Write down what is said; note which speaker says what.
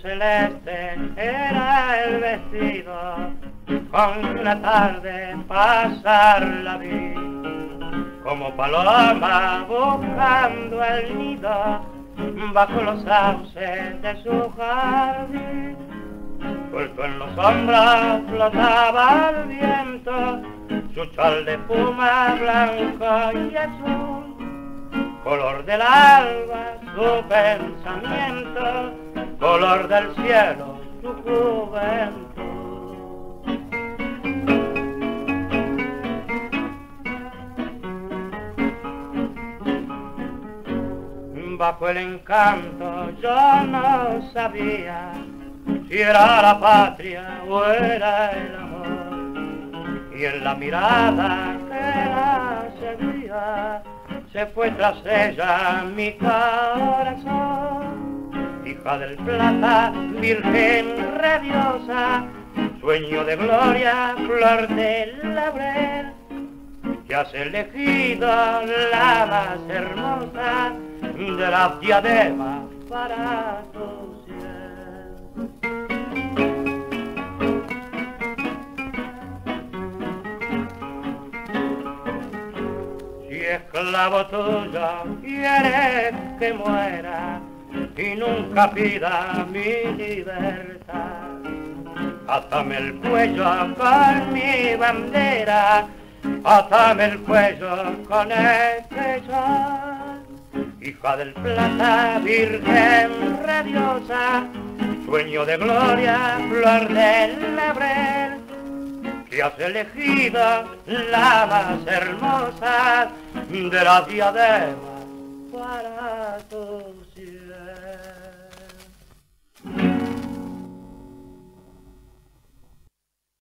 Speaker 1: celeste era el vestido, con una tarde pasarla vi, como paloma buscando el nido, bajo los sauces de su jardín. Suelto en los hombros flotaba el viento, su chal de espuma blanco y azul, color del alba su pensamiento, color del cielo su juventud. Bajo el encanto yo no sabía si era la patria o era el amor, y en la mirada que la seguía se fue tras ella mi corazón. Hija del plata, virgen radiosa, sueño de gloria, flor del laurel, que has elegido la más hermosa de las diademas para tu cielo. Si esclavo tuyo quieres que muera y nunca pida mi libertad, átame el cuello con mi bandera, átame el cuello con este chal. Hija del plata, virgen radiosa, sueño de gloria, flor del laurel, que has elegido la más hermosa de las diademas para tu cielo.